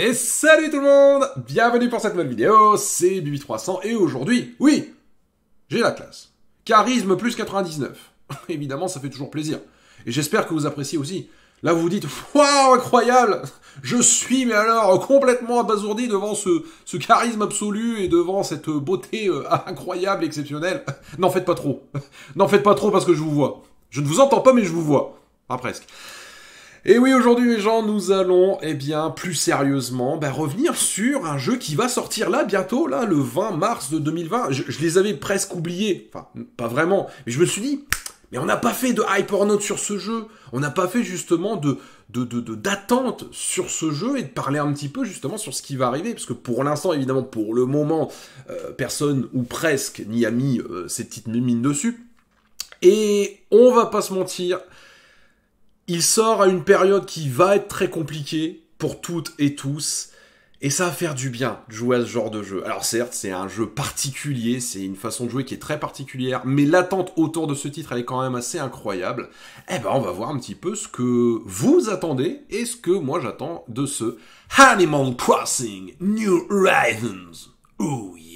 Et salut tout le monde! Bienvenue pour cette nouvelle vidéo, c'est Bibi300 et aujourd'hui, oui, j'ai la classe. Charisme plus 99. Évidemment, ça fait toujours plaisir. Et j'espère que vous appréciez aussi. Là, vous vous dites, waouh, incroyable! Je suis, mais alors, complètement abasourdi devant ce charisme absolu et devant cette beauté incroyable, exceptionnelle. N'en faites pas trop. N'en faites pas trop parce que je vous vois. Je ne vous entends pas, mais je vous vois. Ah, presque. Et oui, aujourd'hui les gens, nous allons, plus sérieusement, revenir sur un jeu qui va sortir là, bientôt, là, le 20 mars de 2020. Je les avais presque oubliés, enfin, pas vraiment, mais je me suis dit, mais on n'a pas fait de Hypernaut sur ce jeu, on n'a pas fait justement d'attente sur ce jeu et de parler un petit peu justement sur ce qui va arriver, parce que pour l'instant, évidemment, pour le moment, personne, ou presque, n'y a mis ses petites mimines dessus. Et on va pas se mentir, il sort à une période qui va être très compliquée pour toutes et tous, et ça va faire du bien de jouer à ce genre de jeu. Alors certes, c'est un jeu particulier, c'est une façon de jouer qui est très particulière, mais l'attente autour de ce titre, elle est quand même assez incroyable. On va voir un petit peu ce que vous attendez, et ce que moi j'attends de ce Animal Crossing New Horizons. Oh yeah!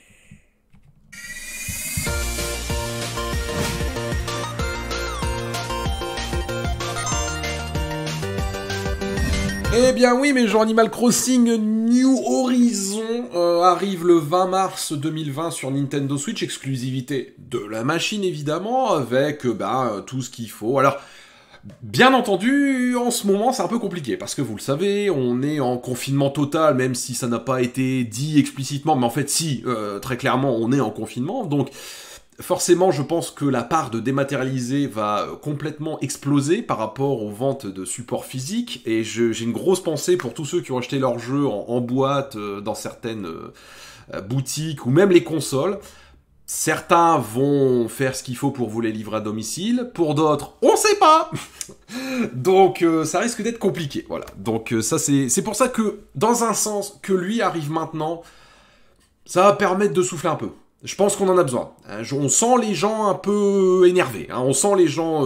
Eh bien oui, mes gens, Animal Crossing New Horizons arrive le 20 mars 2020 sur Nintendo Switch, exclusivité de la machine évidemment, avec tout ce qu'il faut. Alors, bien entendu, en ce moment c'est un peu compliqué, parce que vous le savez, on est en confinement total, même si ça n'a pas été dit explicitement, mais en fait si, très clairement on est en confinement, donc... Forcément, je pense que la part de dématérialisé va complètement exploser par rapport aux ventes de supports physiques, et j'ai une grosse pensée pour tous ceux qui ont acheté leurs jeux en boîte dans certaines boutiques, ou même les consoles. Certains vont faire ce qu'il faut pour vous les livrer à domicile, pour d'autres, on sait pas. Donc ça risque d'être compliqué, voilà. Donc ça c'est pour ça que, dans un sens, que lui arrive maintenant, ça va permettre de souffler un peu. Je pense qu'on en a besoin. On sent les gens un peu énervés. On sent les gens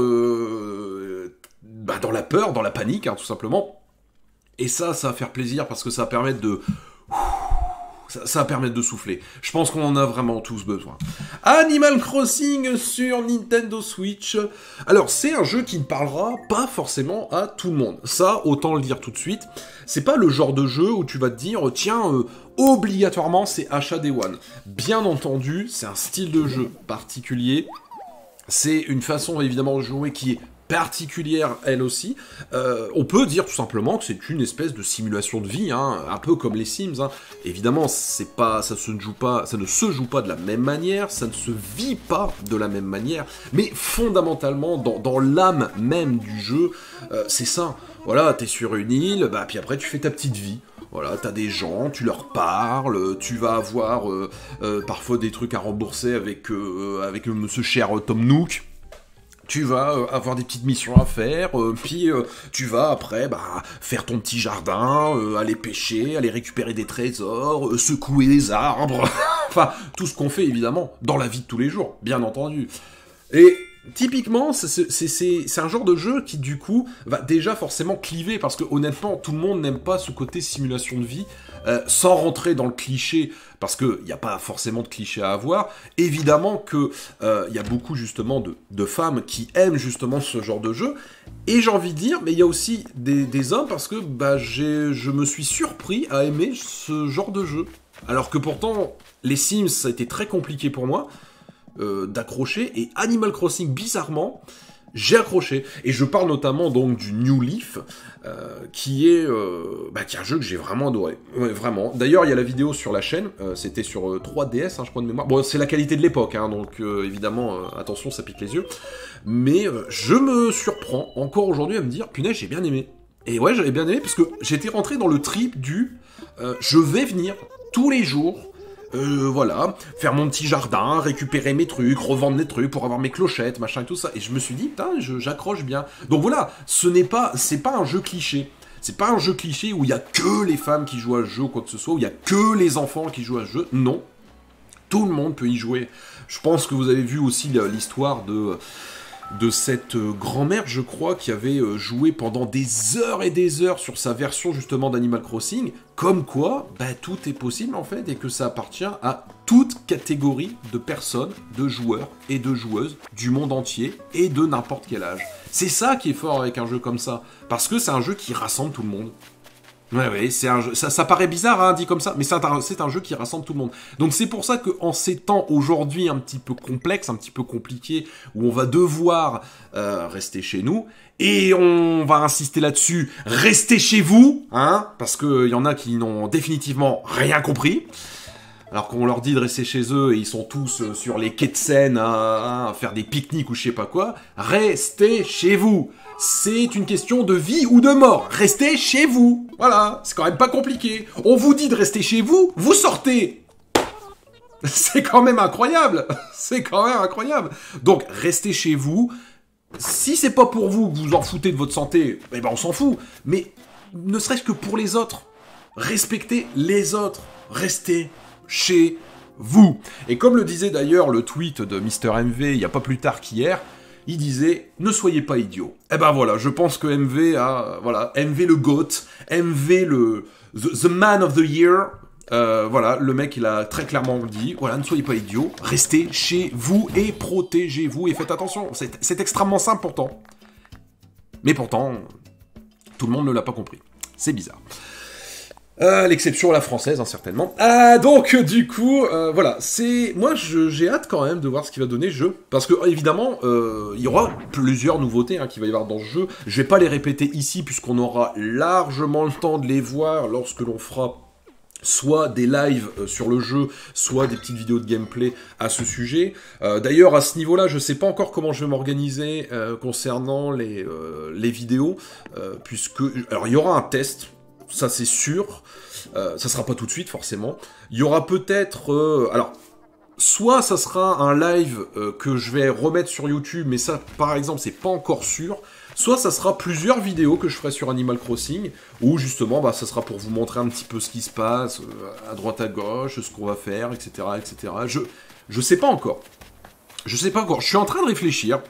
dans la peur, dans la panique, tout simplement. Et ça va faire plaisir parce que ça va permettre de... Ça va permettre de souffler. Je pense qu'on en a vraiment tous besoin. Animal Crossing sur Nintendo Switch. Alors, c'est un jeu qui ne parlera pas forcément à tout le monde. Ça, autant le dire tout de suite. C'est pas le genre de jeu où tu vas te dire, tiens, obligatoirement, c'est achat Day One. Bien entendu, c'est un style de jeu particulier. C'est une façon, évidemment, de jouer qui est particulière elle aussi. On peut dire tout simplement que c'est une espèce de simulation de vie, un peu comme les Sims. Évidemment, ça ne se joue pas de la même manière, ça ne se vit pas de la même manière, mais fondamentalement, dans l'âme même du jeu, c'est ça. Voilà, t'es sur une île, puis après tu fais ta petite vie. Voilà, t'as des gens, tu leur parles, tu vas avoir parfois des trucs à rembourser avec ce cher Tom Nook. Tu vas avoir des petites missions à faire, puis tu vas après faire ton petit jardin, aller pêcher, aller récupérer des trésors, secouer les arbres, enfin tout ce qu'on fait évidemment dans la vie de tous les jours, bien entendu. Et typiquement, c'est un genre de jeu qui du coup va déjà forcément cliver, parce que honnêtement tout le monde n'aime pas ce côté simulation de vie, sans rentrer dans le cliché, parce qu'il n'y a pas forcément de cliché à avoir. Évidemment que y a beaucoup justement de femmes qui aiment justement ce genre de jeu, et j'ai envie de dire, mais il y a aussi des hommes, parce que je me suis surpris à aimer ce genre de jeu. Alors que pourtant, les Sims, ça a été très compliqué pour moi, d'accrocher, et Animal Crossing, bizarrement, j'ai accroché. Et je parle notamment donc du New Leaf, qui est un jeu que j'ai vraiment adoré. Ouais, vraiment. D'ailleurs, il y a la vidéo sur la chaîne, c'était sur 3DS, je crois de mémoire. Bon, c'est la qualité de l'époque, donc évidemment, attention, ça pique les yeux. Mais je me surprends encore aujourd'hui à me dire, punaise, j'ai bien aimé. Et ouais, j'avais bien aimé, parce que j'étais rentré dans le trip du je vais venir tous les jours, voilà, faire mon petit jardin, récupérer mes trucs, revendre mes trucs pour avoir mes clochettes, machin et tout ça. Et je me suis dit, putain, j'accroche bien. Donc voilà, c'est pas un jeu cliché. C'est pas un jeu cliché où il y a que les femmes qui jouent à ce jeu ou quoi que ce soit, où il y a que les enfants qui jouent à ce jeu. Non. Tout le monde peut y jouer. Je pense que vous avez vu aussi l'histoire de cette grand-mère, je crois, qui avait joué pendant des heures et des heures sur sa version justement d'Animal Crossing, comme quoi, bah, tout est possible en fait, et que ça appartient à toute catégorie de personnes, de joueurs et de joueuses du monde entier, et de n'importe quel âge. C'est ça qui est fort avec un jeu comme ça, parce que c'est un jeu qui rassemble tout le monde. Ouais, c'est un jeu, ça paraît bizarre, hein, dit comme ça, mais c'est un jeu qui rassemble tout le monde. Donc c'est pour ça qu'en ces temps aujourd'hui un petit peu complexes, un petit peu compliqués, où on va devoir rester chez nous, et on va insister là-dessus, restez chez vous, hein, parce qu'il y en a qui n'ont définitivement rien compris. Alors qu'on leur dit de rester chez eux et ils sont tous sur les quais de Seine à faire des pique-niques ou je sais pas quoi, restez chez vous. C'est une question de vie ou de mort. Restez chez vous. Voilà, c'est quand même pas compliqué. On vous dit de rester chez vous, vous sortez. C'est quand même incroyable. C'est quand même incroyable. Donc restez chez vous. Si c'est pas pour vous que vous en foutez de votre santé, eh ben on s'en fout. Mais ne serait-ce que pour les autres, respectez les autres. Restez chez vous. Et comme le disait d'ailleurs le tweet de Mister MV il n'y a pas plus tard qu'hier, il disait « Ne soyez pas idiots ». Eh ben voilà, je pense que MV a... Voilà, MV le GOAT, MV le... The Man of the Year, voilà, le mec il a très clairement dit « Voilà, ne soyez pas idiots, restez chez vous et protégez-vous et faites attention ». C'est extrêmement simple pourtant. Mais pourtant, tout le monde ne l'a pas compris. C'est bizarre. L'exception la française, hein, certainement. Donc, du coup, voilà, c'est... Moi, j'ai hâte quand même de voir ce qu'il va donner ce jeu, parce que, évidemment, il y aura plusieurs nouveautés hein, qu'il va y avoir dans ce jeu. Je vais pas les répéter ici, puisqu'on aura largement le temps de les voir lorsque l'on fera soit des lives sur le jeu, soit des petites vidéos de gameplay à ce sujet. D'ailleurs, à ce niveau-là, je sais pas encore comment je vais m'organiser concernant les vidéos, puisque... Alors, il y aura un test, ça c'est sûr, ça sera pas tout de suite forcément. Il y aura peut-être... alors, soit ça sera un live que je vais remettre sur YouTube, mais ça par exemple c'est pas encore sûr. Soit ça sera plusieurs vidéos que je ferai sur Animal Crossing, où justement bah, ça sera pour vous montrer un petit peu ce qui se passe, à droite à gauche, ce qu'on va faire, etc. etc. Je sais pas encore. Je sais pas encore, je suis en train de réfléchir,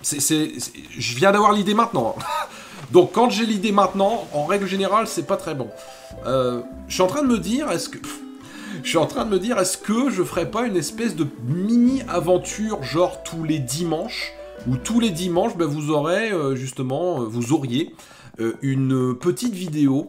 je viens d'avoir l'idée maintenant. Donc quand j'ai l'idée maintenant, en règle générale, c'est pas très bon. Je suis en train de me dire, est-ce que je ferais pas une espèce de mini-aventure, genre tous les dimanches, où tous les dimanches, ben, vous auriez une petite vidéo,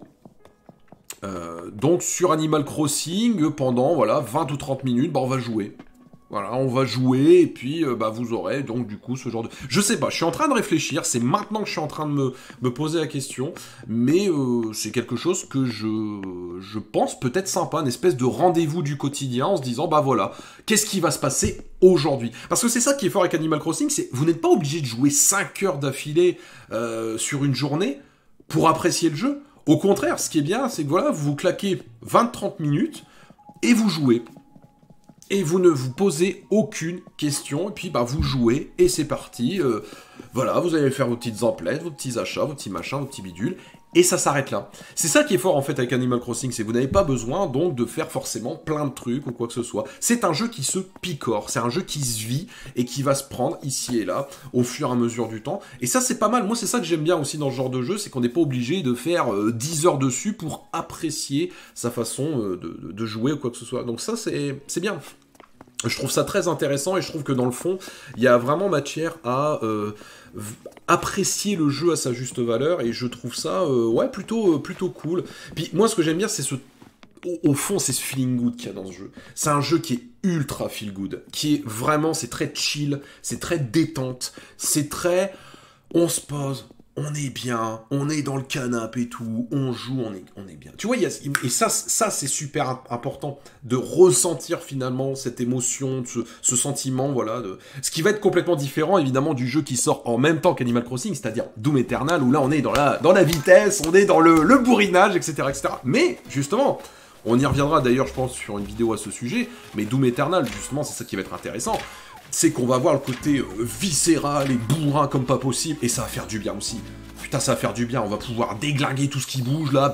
donc sur Animal Crossing, pendant, voilà, 20 ou 30 minutes, ben, on va jouer. Voilà, on va jouer, et puis bah, vous aurez donc du coup ce genre de... Je sais pas, je suis en train de réfléchir, c'est maintenant que je suis en train de me poser la question, mais c'est quelque chose que je pense peut-être sympa, une espèce de rendez-vous du quotidien, en se disant, bah voilà, qu'est-ce qui va se passer aujourd'hui? Parce que c'est ça qui est fort avec Animal Crossing, c'est vous n'êtes pas obligé de jouer 5 heures d'affilée sur une journée pour apprécier le jeu. Au contraire, ce qui est bien, c'est que voilà, vous claquez 20-30 minutes, et vous jouez. Et vous ne vous posez aucune question, et puis bah vous jouez, et c'est parti. Voilà, vous allez faire vos petites emplettes, vos petits achats, vos petits machins, vos petits bidules, et ça s'arrête là. C'est ça qui est fort en fait avec Animal Crossing, c'est que vous n'avez pas besoin donc de faire forcément plein de trucs ou quoi que ce soit. C'est un jeu qui se picore, c'est un jeu qui se vit, et qui va se prendre ici et là, au fur et à mesure du temps. Et ça c'est pas mal, moi c'est ça que j'aime bien aussi dans ce genre de jeu, c'est qu'on n'est pas obligé de faire 10 heures dessus pour apprécier sa façon de jouer ou quoi que ce soit. Donc ça c'est bien. Je trouve ça très intéressant et je trouve que dans le fond, il y a vraiment matière à apprécier le jeu à sa juste valeur et je trouve ça ouais, plutôt cool. Puis moi, ce que j'aime bien, c'est au fond, c'est ce feeling good qu'il y a dans ce jeu. C'est un jeu qui est ultra feel good, qui est vraiment, c'est très chill, c'est très détente, c'est très... On se pose, on est bien, on est dans le canapé et tout, on joue, on est bien. Tu vois, et ça c'est super important, de ressentir finalement cette émotion, ce sentiment, voilà. Ce qui va être complètement différent, évidemment, du jeu qui sort en même temps qu'Animal Crossing, c'est-à-dire Doom Eternal, où là on est dans la vitesse, on est dans le bourrinage, etc., etc. Mais, justement... On y reviendra d'ailleurs, je pense, sur une vidéo à ce sujet, mais Doom Eternal, justement, c'est ça qui va être intéressant. C'est qu'on va voir le côté viscéral et bourrin comme pas possible, et ça va faire du bien aussi. Putain, ça va faire du bien, on va pouvoir déglinguer tout ce qui bouge, là.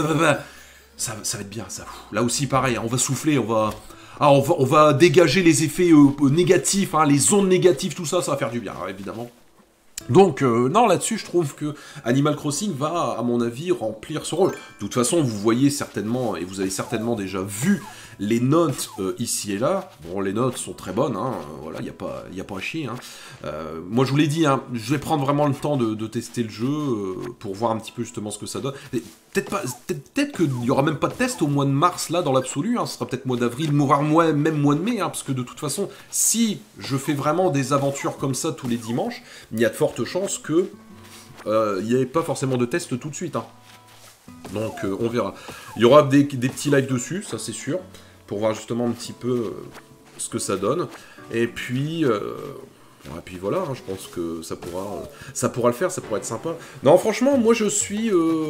Ça va être bien, ça. Là aussi, pareil, on va souffler, on va dégager les effets négatifs, hein, les ondes négatives, tout ça, ça va faire du bien, alors, évidemment. Donc, non, là-dessus, je trouve que Animal Crossing va, à mon avis, remplir ce rôle. De toute façon, vous voyez certainement, et vous avez certainement déjà vu les notes ici et là. Bon, les notes sont très bonnes, hein, voilà, il n'y a pas à chier. Hein. Moi, je vous l'ai dit, hein, je vais prendre vraiment le temps de tester le jeu pour voir un petit peu justement ce que ça donne. Peut-être qu'il n'y aura même pas de test au mois de mars, là, dans l'absolu. Hein, ce sera peut-être mois d'avril, même mois de mai, hein, parce que de toute façon, si je fais vraiment des aventures comme ça tous les dimanches, il y a de fortes chances que il n'y ait pas forcément de test tout de suite. Hein. Donc on verra. Il y aura des petits lives dessus, ça c'est sûr, pour voir justement un petit peu ce que ça donne. Et puis voilà, hein, je pense que ça pourra le faire, ça pourra être sympa. Non, franchement, moi je suis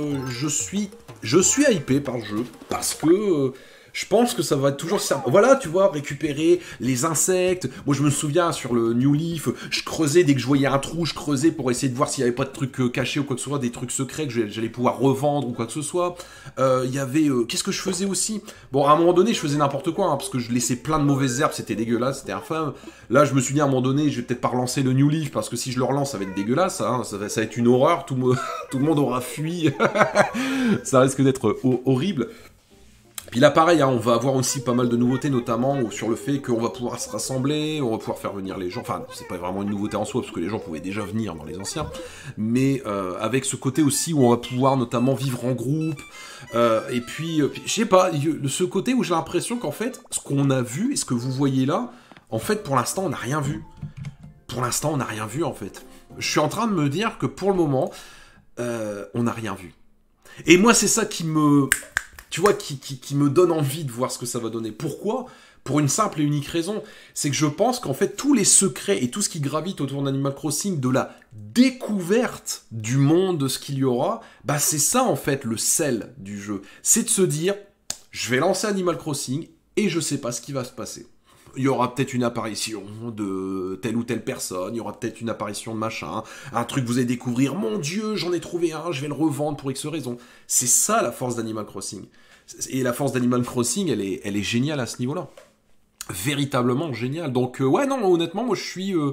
hypé par le jeu parce que je pense que ça va être toujours ça. Voilà, tu vois, récupérer les insectes. Moi, je me souviens, sur le New Leaf, je creusais, dès que je voyais un trou, je creusais pour essayer de voir s'il n'y avait pas de trucs cachés ou quoi que ce soit, des trucs secrets que j'allais pouvoir revendre ou quoi que ce soit. Il y avait... qu'est-ce que je faisais aussi? Bon, à un moment donné, je faisais n'importe quoi, hein, parce que je laissais plein de mauvaises herbes, c'était dégueulasse, c'était infâme. Là, je me suis dit, à un moment donné, je vais peut-être pas relancer le New Leaf, parce que si je le relance, ça va être dégueulasse, hein, ça va être une horreur, tout le monde aura fui. Ça risque d'être horrible. Puis là, pareil, hein, on va avoir aussi pas mal de nouveautés, notamment sur le fait qu'on va pouvoir se rassembler, on va pouvoir faire venir les gens. Enfin, c'est pas vraiment une nouveauté en soi, parce que les gens pouvaient déjà venir dans les anciens. Mais avec ce côté aussi où on va pouvoir notamment vivre en groupe. Et puis je sais pas, ce côté où j'ai l'impression qu'en fait, ce qu'on a vu et ce que vous voyez là, en fait, pour l'instant, on n'a rien vu. Pour l'instant, on n'a rien vu, en fait. Je suis en train de me dire que pour le moment, on n'a rien vu. Et moi, c'est ça qui me... Tu vois, qui me donne envie de voir ce que ça va donner. Pourquoi? Pour une simple et unique raison. C'est que je pense qu'en fait, tous les secrets et tout ce qui gravite autour d'Animal Crossing, de la découverte du monde, de ce qu'il y aura, bah c'est ça en fait le sel du jeu. C'est de se dire, je vais lancer Animal Crossing et je sais pas ce qui va se passer. Il y aura peut-être une apparition de telle ou telle personne, il y aura peut-être une apparition de machin, un truc que vous allez découvrir, mon Dieu, j'en ai trouvé un, je vais le revendre pour X raison. C'est ça la force d'Animal Crossing. Et la force d'Animal Crossing, elle est géniale à ce niveau-là. Véritablement géniale. Donc ouais, non, honnêtement, moi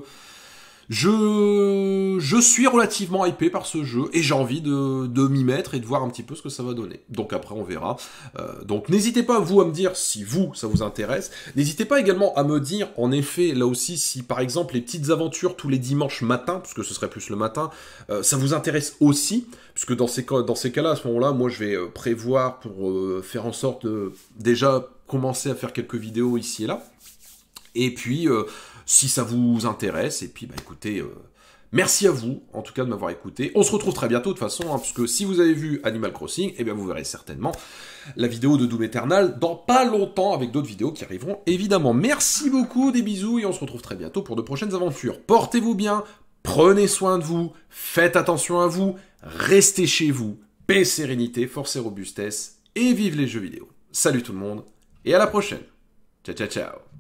je suis relativement hypé par ce jeu et j'ai envie de m'y mettre et de voir un petit peu ce que ça va donner. Donc après on verra. Donc n'hésitez pas vous à me dire si vous ça vous intéresse. N'hésitez pas également à me dire en effet là aussi si par exemple les petites aventures tous les dimanches matin, parce que ce serait plus le matin, ça vous intéresse aussi, puisque dans ces cas-là à ce moment-là moi je vais prévoir pour faire en sorte de déjà commencer à faire quelques vidéos ici et là. Et puis si ça vous intéresse, et puis bah écoutez, merci à vous, en tout cas de m'avoir écouté. On se retrouve très bientôt de toute façon, hein, parce que si vous avez vu Animal Crossing, eh bien vous verrez certainement la vidéo de Doom Eternal dans pas longtemps, avec d'autres vidéos qui arriveront évidemment. Merci beaucoup, des bisous, et on se retrouve très bientôt pour de prochaines aventures. Portez-vous bien, prenez soin de vous, faites attention à vous, restez chez vous, paix, sérénité, force et robustesse, et vive les jeux vidéo. Salut tout le monde, et à la prochaine. Ciao ciao ciao.